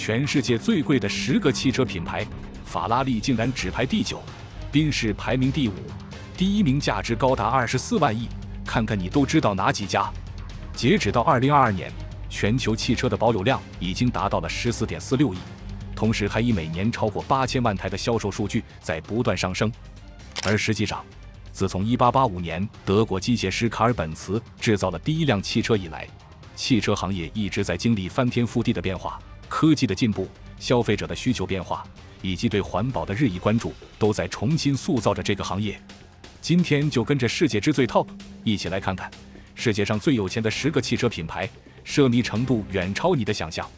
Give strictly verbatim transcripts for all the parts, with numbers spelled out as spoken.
全世界最贵的十个汽车品牌，法拉利竟然只排第九，宾士排名第五，第一名价值高达二十四万亿。看看你都知道哪几家？截止到二零二二年，全球汽车的保有量已经达到了十四点四六亿，同时还以每年超过八千万台的销售数据在不断上升。而实际上，自从一八八五年德国机械师卡尔本茨制造了第一辆汽车以来，汽车行业一直在经历翻天覆地的变化。科技的进步、消费者的需求变化以及对环保的日益关注，都在重新塑造着这个行业。今天就跟着世界之最 Top 一起来看看世界上最有钱的十个汽车品牌，奢靡程度远超你的想象。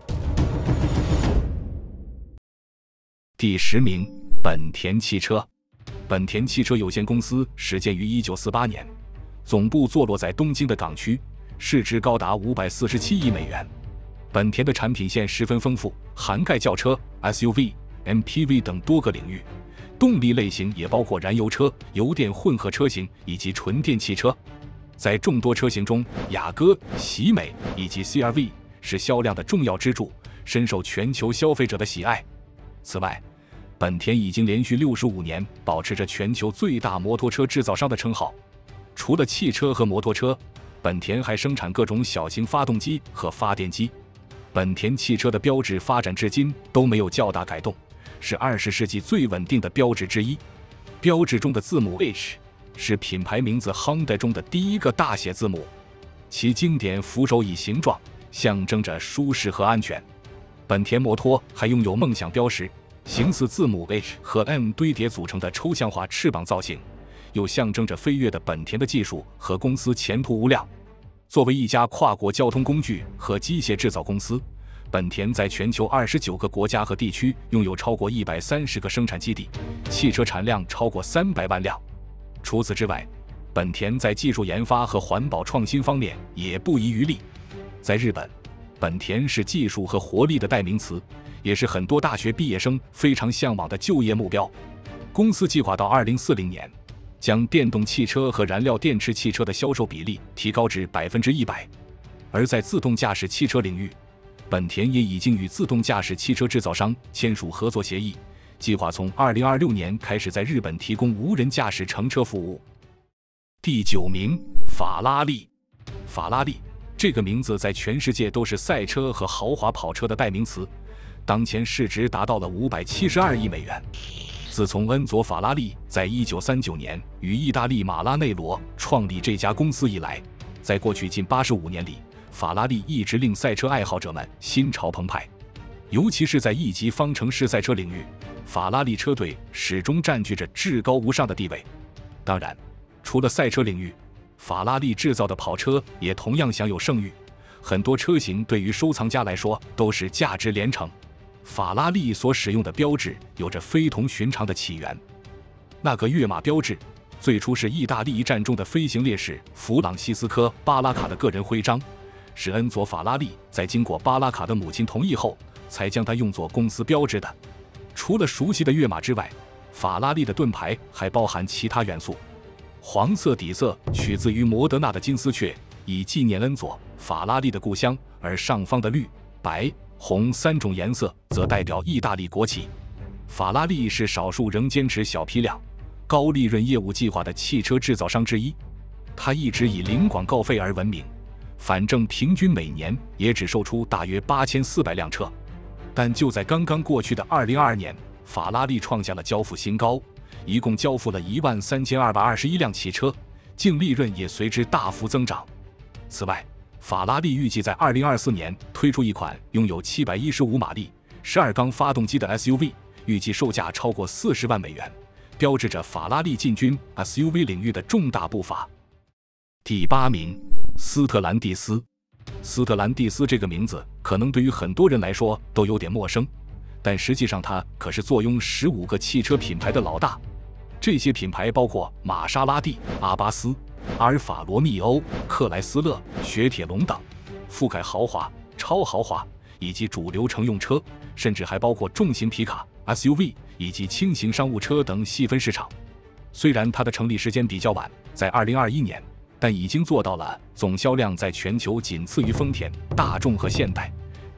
第十名，本田汽车。本田汽车有限公司始建于一九四八年，总部坐落在东京的港区，市值高达五百四十七亿美元。本田的产品线十分丰富，涵盖轿车、S U V、M P V 等多个领域。动力类型也包括燃油车、油电混合车型以及纯电汽车。在众多车型中，雅阁、喜美以及 C R V 是销量的重要支柱，深受全球消费者的喜爱。此外，本田已经连续六十五年保持着全球最大摩托车制造商的称号。除了汽车和摩托车，本田还生产各种小型发动机和发电机。本田汽车的标志发展至今都没有较大改动，是二十世纪最稳定的标志之一。标志中的字母 H 是品牌名字 Honda 中的第一个大写字母，其经典扶手椅形状象征着舒适和安全。本田摩托还拥有梦想标识，形似字母 H 和 M 堆叠组成的抽象化翅膀造型，又象征着飞跃的本田的技术和公司前途无量。作为一家跨国交通工具和机械制造公司，本田在全球二十九个国家和地区拥有超过一百三十个生产基地，汽车产量超过三百万辆。除此之外，本田在技术研发和环保创新方面也不遗余力。在日本，本田是技术和活力的代名词，也是很多大学毕业生非常向往的就业目标。公司计划到二零四零年将电动汽车和燃料电池汽车的销售比例提高至百分之一百。而在自动驾驶汽车领域，本田也已经与自动驾驶汽车制造商签署合作协议，计划从二零二六年开始在日本提供无人驾驶乘车服务。第九名，法拉利。法拉利这个名字在全世界都是赛车和豪华跑车的代名词，当前市值达到了五百七十二亿美元。自从恩佐·法拉利在一九三九年与意大利马拉内罗创立这家公司以来，在过去近八十五年里，法拉利一直令赛车爱好者们心潮澎湃。尤其是在 E 级方程式赛车领域，法拉利车队始终占据着至高无上的地位。当然，除了赛车领域，法拉利制造的跑车也同样享有盛誉，很多车型对于收藏家来说都是价值连城。法拉利所使用的标志有着非同寻常的起源。那个跃马标志最初是意大利一战中的飞行烈士弗朗西斯科·巴拉卡的个人徽章，是恩佐·法拉利在经过巴拉卡的母亲同意后才将它用作公司标志的。除了熟悉的跃马之外，法拉利的盾牌还包含其他元素。黄色底色取自于摩德纳的金丝雀，以纪念恩佐·法拉利的故乡，而上方的绿、白、红三种颜色则代表意大利国旗。法拉利是少数仍坚持小批量、高利润业务计划的汽车制造商之一，它一直以零广告费而闻名，反正平均每年也只售出大约八千四百辆车。但就在刚刚过去的二零二二年，法拉利创下了交付新高，一共交付了一万三千二百二十一辆汽车，净利润也随之大幅增长。此外，法拉利预计在二零二四年推出一款拥有七百一十五马力、十二缸发动机的 S U V， 预计售价超过四十万美元，标志着法拉利进军 S U V 领域的重大步伐。第八名，斯特兰蒂斯。斯特兰蒂斯这个名字可能对于很多人来说都有点陌生，但实际上它可是坐拥十五个汽车品牌的老大。这些品牌包括玛莎拉蒂、阿巴斯、阿尔法罗密欧、克莱斯勒、雪铁龙等，覆盖豪华、超豪华以及主流乘用车，甚至还包括重型皮卡、S U V 以及轻型商务车等细分市场。虽然它的成立时间比较晚，在二零二一年，但已经做到了总销量在全球仅次于丰田、大众和现代，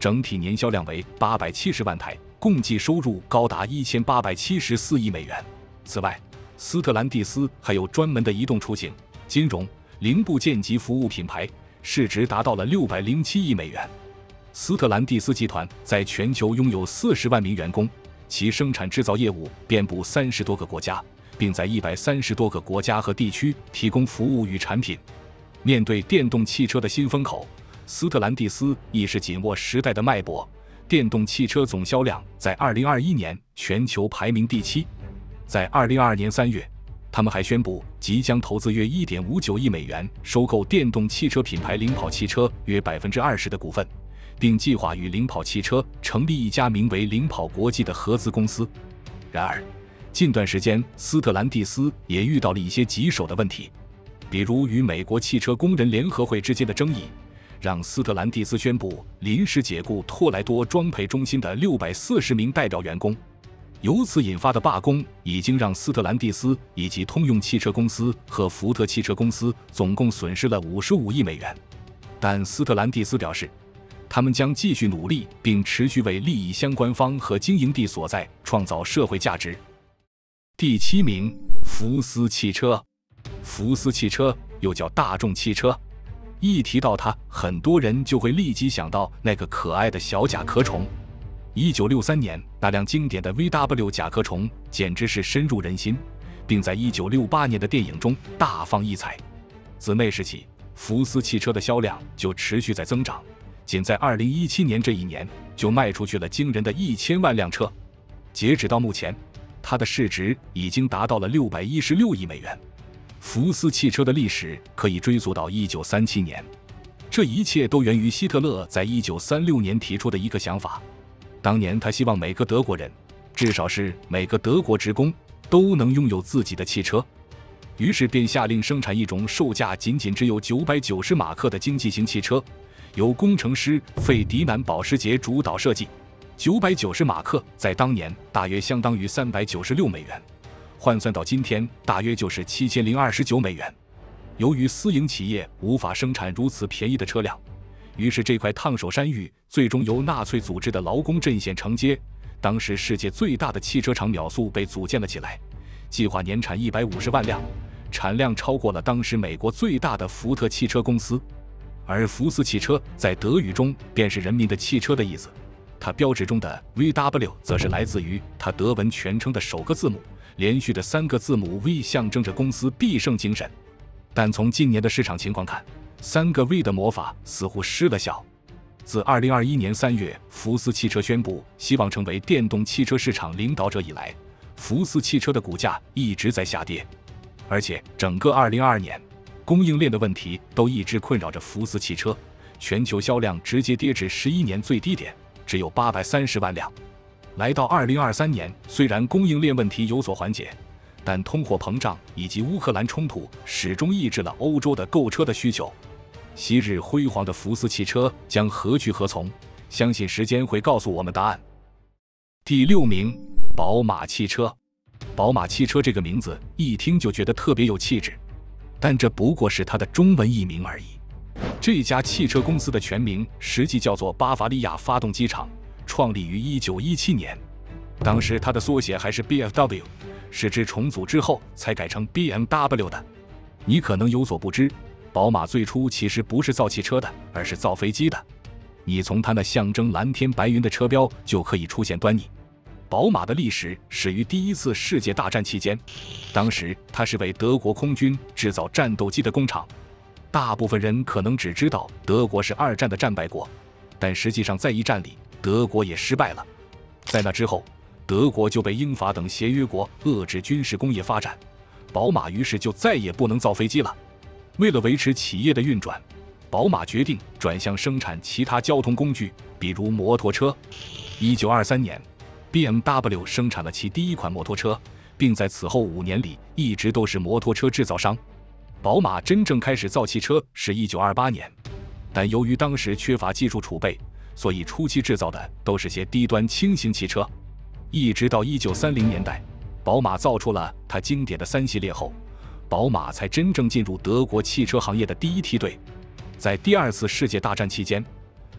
整体年销量为八百七十万台，共计收入高达一千八百七十四亿美元。此外，斯特兰蒂斯还有专门的移动出行、金融、零部件及服务品牌，市值达到了六百零七亿美元。斯特兰蒂斯集团在全球拥有四十万名员工，其生产制造业务遍布三十多个国家，并在一百三十多个国家和地区提供服务与产品。面对电动汽车的新风口，斯特兰蒂斯亦是紧握时代的脉搏。电动汽车总销量在二零二一年全球排名第七。在二零二二年三月，他们还宣布即将投资约 一点五九亿美元收购电动汽车品牌领跑汽车约 百分之二十 的股份，并计划与领跑汽车成立一家名为领跑国际的合资公司。然而，近段时间斯特兰蒂斯也遇到了一些棘手的问题，比如与美国汽车工人联合会之间的争议，让斯特兰蒂斯宣布临时解雇托莱多装配中心的六百四十名代表员工。由此引发的罢工已经让斯特兰蒂斯以及通用汽车公司和福特汽车公司总共损失了五十五亿美元。但斯特兰蒂斯表示，他们将继续努力，并持续为利益相关方和经营地所在创造社会价值。第七名，福斯汽车。福斯汽车又叫大众汽车，一提到它，很多人就会立即想到那个可爱的小甲壳虫。一九六三年，那辆经典的 V W 甲壳虫简直是深入人心，并在一九六八年的电影中大放异彩。自那时起，福斯汽车的销量就持续在增长，仅在二零一七年这一年就卖出去了惊人的一千万辆车。截止到目前，它的市值已经达到了六百一十六亿美元。福斯汽车的历史可以追溯到一九三七年，这一切都源于希特勒在一九三六年提出的一个想法。当年他希望每个德国人，至少是每个德国职工，都能拥有自己的汽车，于是便下令生产一种售价仅仅只有九百九十马克的经济型汽车，由工程师费迪南·保时捷主导设计。九百九十马克在当年大约相当于三百九十六美元，换算到今天大约就是七千零二十九美元。由于私营企业无法生产如此便宜的车辆，于是这块烫手山芋最终由纳粹组织的劳工阵线承接。当时世界最大的汽车厂秒速被组建了起来，计划年产一百五十万辆，产量超过了当时美国最大的福特汽车公司。而福斯汽车在德语中便是人民的汽车的意思，它标志中的 V W 则是来自于它德文全称的首个字母，连续的三个字母 V 象征着公司必胜精神。但从近年的市场情况看，三个 V 的魔法似乎失了效。自二零二一年三月福斯汽车宣布希望成为电动汽车市场领导者以来，福斯汽车的股价一直在下跌，而且整个二零二二年供应链的问题都一直困扰着福斯汽车，全球销量直接跌至十一年最低点，只有八百三十万辆。来到二零二三年，虽然供应链问题有所缓解，但通货膨胀以及乌克兰冲突始终抑制了欧洲的购车的需求。昔日辉煌的福斯汽车将何去何从？相信时间会告诉我们答案。第六名，宝马汽车。宝马汽车这个名字一听就觉得特别有气质，但这不过是它的中文译名而已。这家汽车公司的全名实际叫做巴伐利亚发动机厂，创立于一九一七年。当时它的缩写还是 B F W， 是至重组之后才改成 B M W 的。你可能有所不知，宝马最初其实不是造汽车的，而是造飞机的。你从它那象征蓝天白云的车标就可以出现端倪。宝马的历史始于第一次世界大战期间，当时它是为德国空军制造战斗机的工厂。大部分人可能只知道德国是二战的战败国，但实际上在一战里，德国也失败了。在那之后，德国就被英法等协约国遏制军事工业发展，宝马于是就再也不能造飞机了。为了维持企业的运转，宝马决定转向生产其他交通工具，比如摩托车。一九二三年 B M W 生产了其第一款摩托车，并在此后五年里一直都是摩托车制造商。宝马真正开始造汽车是一九二八年，但由于当时缺乏技术储备，所以初期制造的都是些低端轻型汽车。一直到一九三零年代，宝马造出了它经典的三系列后，宝马才真正进入德国汽车行业的第一梯队。在第二次世界大战期间，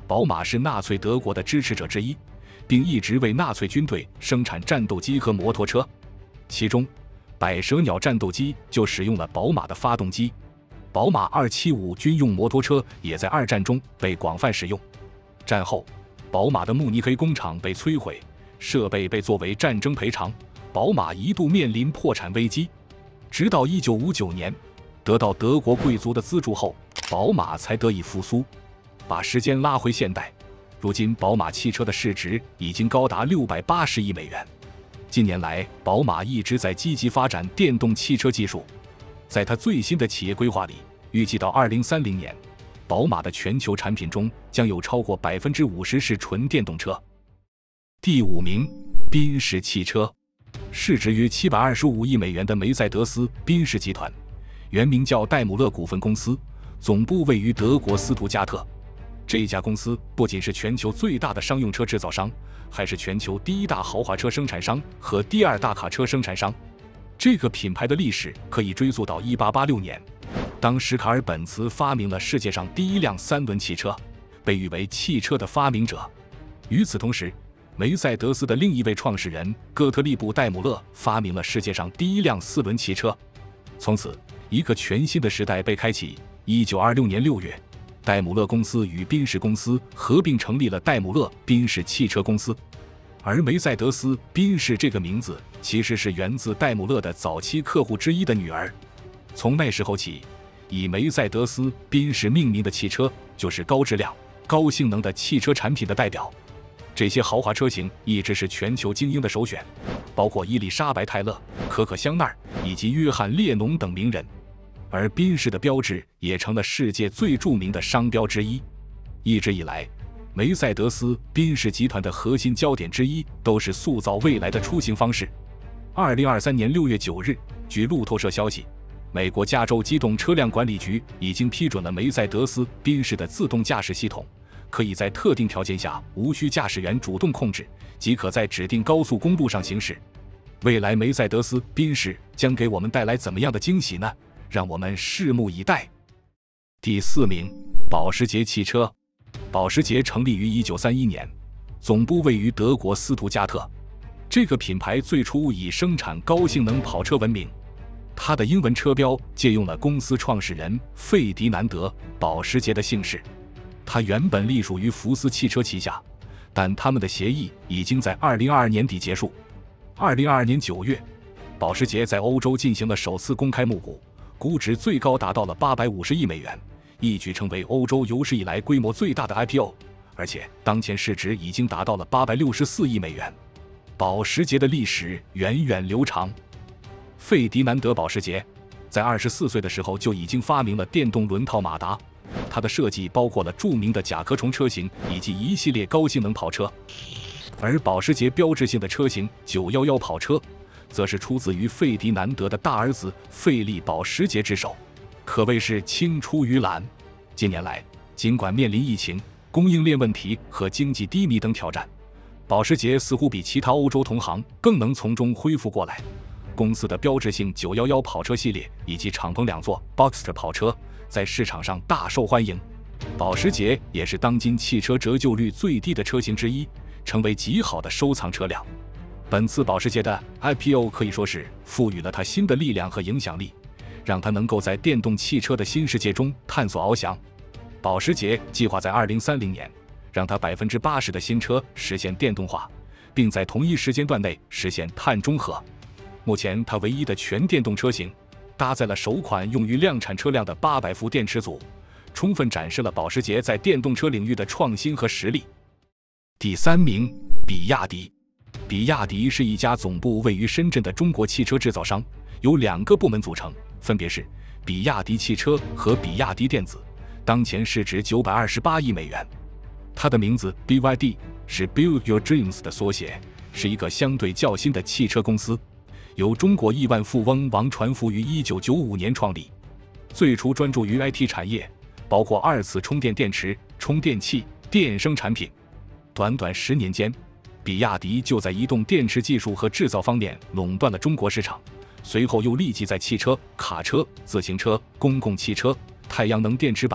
宝马是纳粹德国的支持者之一，并一直为纳粹军队生产战斗机和摩托车。其中，百舌鸟战斗机就使用了宝马的发动机。宝马二七五军用摩托车也在二战中被广泛使用。战后，宝马的慕尼黑工厂被摧毁，设备被作为战争赔偿，宝马一度面临破产危机。直到一九五九年，得到德国贵族的资助后，宝马才得以复苏。把时间拉回现代，如今宝马汽车的市值已经高达六百八十亿美元。近年来，宝马一直在积极发展电动汽车技术。在它最新的企业规划里，预计到二零三零年，宝马的全球产品中将有超过 百分之五十 是纯电动车。第五名，宾士汽车。市值约七百二十五亿美元的梅赛德斯宾士集团，原名叫戴姆勒股份公司，总部位于德国斯图加特。这家公司不仅是全球最大的商用车制造商，还是全球第一大豪华车生产商和第二大卡车生产商。这个品牌的历史可以追溯到一八八六年，当时卡尔本茨发明了世界上第一辆三轮汽车，被誉为汽车的发明者。与此同时，梅赛德斯的另一位创始人哥特利布·戴姆勒发明了世界上第一辆四轮汽车。从此，一个全新的时代被开启。一九二六年六月，戴姆勒公司与宾士公司合并成立了戴姆勒宾士汽车公司。而梅赛德斯宾士这个名字其实是源自戴姆勒的早期客户之一的女儿。从那时候起，以梅赛德斯宾士命名的汽车就是高质量、高性能的汽车产品的代表。这些豪华车型一直是全球精英的首选，包括伊丽莎白·泰勒、可可·香奈儿以及约翰·列侬等名人。而宾士的标志也成了世界最著名的商标之一。一直以来，梅赛德斯宾士集团的核心焦点之一都是塑造未来的出行方式。二零二三年六月九日，据路透社消息，美国加州机动车辆管理局已经批准了梅赛德斯宾士的自动驾驶系统，可以在特定条件下无需驾驶员主动控制，即可在指定高速公路上行驶。未来梅赛德斯宾士将给我们带来怎么样的惊喜呢？让我们拭目以待。第四名，保时捷汽车。保时捷成立于一九三一年，总部位于德国斯图加特。这个品牌最初以生产高性能跑车闻名，它的英文车标借用了公司创始人费迪南德·保时捷的姓氏。它原本隶属于福斯汽车旗下，但他们的协议已经在二零二二年底结束。二零二二年九月，保时捷在欧洲进行了首次公开募股，估值最高达到了八百五十亿美元。一举成为欧洲有史以来规模最大的 I P O， 而且当前市值已经达到了八百六十四亿美元。保时捷的历史源远流长。费迪南德·保时捷在二十四岁的时候就已经发明了电动轮套马达，它的设计包括了著名的甲壳虫车型以及一系列高性能跑车。而保时捷标志性的车型九一一跑车，则是出自于费迪南德的大儿子费利·保时捷之手，可谓是青出于蓝。近年来，尽管面临疫情、供应链问题和经济低迷等挑战，保时捷似乎比其他欧洲同行更能从中恢复过来。公司的标志性九一一跑车系列以及敞篷两座 Boxster 跑车在市场上大受欢迎。保时捷也是当今汽车折旧率最低的车型之一，成为极好的收藏车辆。本次保时捷的 I P O 可以说是赋予了它新的力量和影响力，让它能够在电动汽车的新世界中探索翱翔。保时捷计划在二零三零年让它 百分之八十 的新车实现电动化，并在同一时间段内实现碳中和。目前它唯一的全电动车型搭载了首款用于量产车辆的八百伏电池组，充分展示了保时捷在电动车领域的创新和实力。第三名，比亚迪。比亚迪是一家总部位于深圳的中国汽车制造商，由两个部门组成，分别是比亚迪汽车和比亚迪电子，当前市值九百二十八亿美元。它的名字 B Y D 是 Build Your Dreams 的缩写，是一个相对较新的汽车公司，由中国亿万富翁王传福于一九九五年创立。最初专注于 I T 产业，包括二次充电电池、充电器、电声产品。短短十年间，比亚迪就在移动电池技术和制造方面垄断了中国市场，随后又立即在汽车、卡车、自行车、公共汽车、太阳能电池板、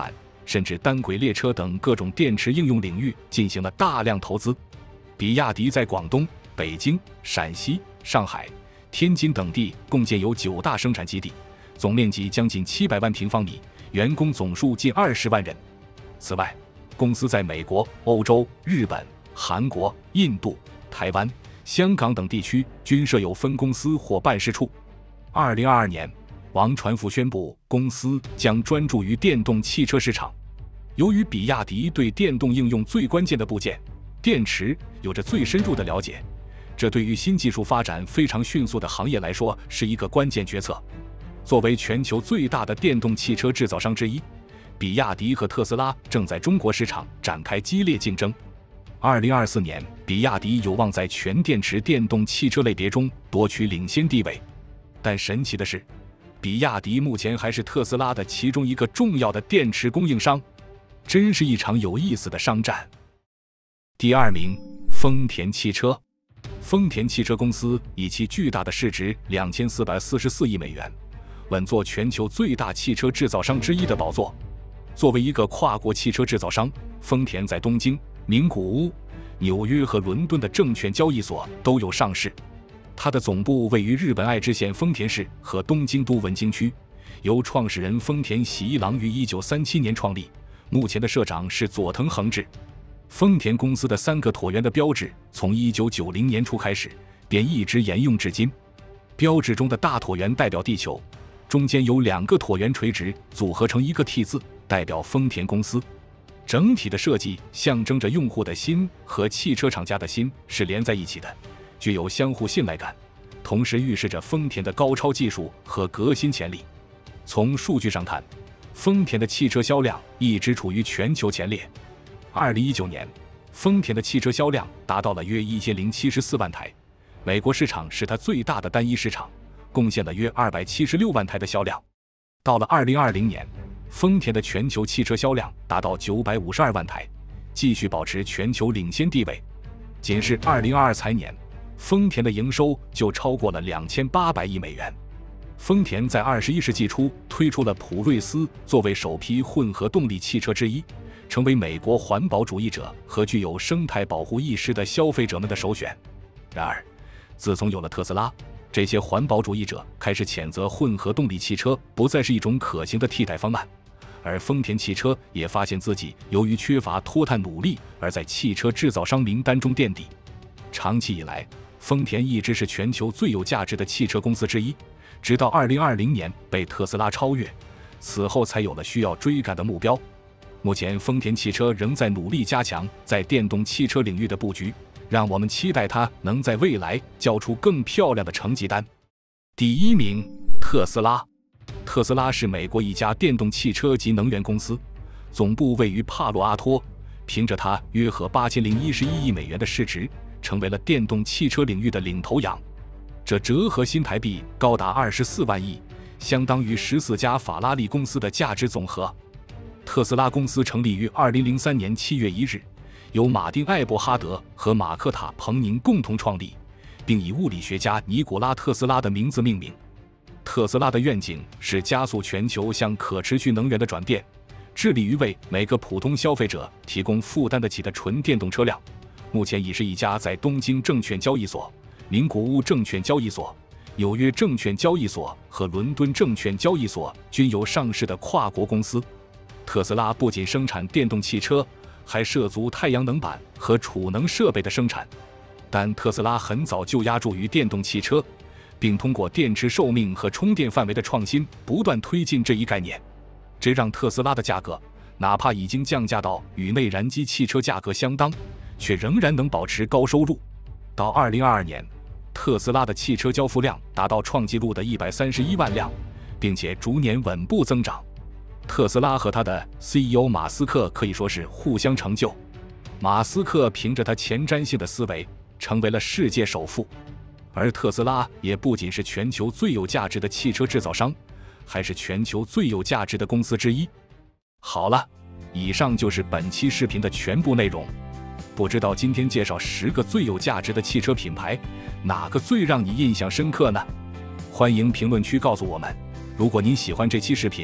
甚至单轨列车等各种电池应用领域进行了大量投资。比亚迪在广东、北京、陕西、上海、天津等地共建有九大生产基地，总面积将近七百万平方米，员工总数近二十万人。此外，公司在美国、欧洲、日本、韩国、印度、台湾、香港等地区均设有分公司或办事处。二零二二年，王传福宣布，公司将专注于电动汽车市场。由于比亚迪对电动应用最关键的部件电池有着最深入的了解，这对于新技术发展非常迅速的行业来说是一个关键决策。作为全球最大的电动汽车制造商之一，比亚迪和特斯拉正在中国市场展开激烈竞争。二零二四年，比亚迪有望在全电池电动汽车类别中夺取领先地位。但神奇的是，比亚迪目前还是特斯拉的其中一个重要的电池供应商，真是一场有意思的商战。第二名，丰田汽车。丰田汽车公司以其巨大的市值两千四百四十四亿美元，稳坐全球最大汽车制造商之一的宝座。作为一个跨国汽车制造商，丰田在东京、名古屋、纽约和伦敦的证券交易所都有上市。它的总部位于日本爱知县丰田市和东京都文京区，由创始人丰田喜一郎于一九三七年创立，目前的社长是佐藤恒治。丰田公司的三个椭圆的标志从一九九零年初开始便一直沿用至今。标志中的大椭圆代表地球，中间有两个椭圆垂直组合成一个 T 字，代表丰田公司。整体的设计象征着用户的心和汽车厂家的心是连在一起的，具有相互信赖感，同时预示着丰田的高超技术和革新潜力。从数据上看，丰田的汽车销量一直处于全球前列。二零一九年，丰田的汽车销量达到了约一千零七十四万台，美国市场是它最大的单一市场，贡献了约二百七十六万台的销量。到了二零二零年，丰田的全球汽车销量达到九百五十二万台，继续保持全球领先地位。仅是二零二二财年，丰田的营收就超过了两千八百亿美元。丰田在二十一世纪初推出了普锐斯作为首批混合动力汽车之一，成为美国环保主义者和具有生态保护意识的消费者们的首选。然而，自从有了特斯拉，这些环保主义者开始谴责混合动力汽车不再是一种可行的替代方案，而丰田汽车也发现自己由于缺乏脱碳努力而在汽车制造商名单中垫底。长期以来，丰田一直是全球最有价值的汽车公司之一，直到二零二零年被特斯拉超越，此后才有了需要追赶的目标。目前丰田汽车仍在努力加强在电动汽车领域的布局，让我们期待它能在未来交出更漂亮的成绩单。第一名，特斯拉。特斯拉是美国一家电动汽车及能源公司，总部位于帕洛阿托，凭着它约合八千零一十一亿美元的市值，成为了电动汽车领域的领头羊。这折合新台币高达二十四万亿，相当于十四家法拉利公司的价值总和。特斯拉公司成立于二零零三年七月一日，由马丁·艾伯哈德和马克塔·彭宁共同创立，并以物理学家尼古拉·特斯拉的名字命名。特斯拉的愿景是加速全球向可持续能源的转变，致力于为每个普通消费者提供负担得起的纯电动车辆。目前已是一家在东京证券交易所、名古屋证券交易所、纽约证券交易所和伦敦证券交易所均有上市的跨国公司。特斯拉不仅生产电动汽车，还涉足太阳能板和储能设备的生产。但特斯拉很早就压注于电动汽车，并通过电池寿命和充电范围的创新，不断推进这一概念。这让特斯拉的价格，哪怕已经降价到与内燃机汽车价格相当，却仍然能保持高收入。到二零二二年，特斯拉的汽车交付量达到创纪录的一百三十一万辆，并且逐年稳步增长。特斯拉和他的 C E O 马斯克可以说是互相成就。马斯克凭着他前瞻性的思维，成为了世界首富，而特斯拉也不仅是全球最有价值的汽车制造商，还是全球最有价值的公司之一。好了，以上就是本期视频的全部内容。不知道今天介绍十个最有价值的汽车品牌，哪个最让你印象深刻呢？欢迎评论区告诉我们。如果您喜欢这期视频，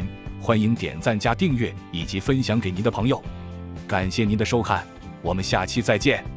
欢迎点赞加订阅以及分享给您的朋友。感谢您的收看，我们下期再见。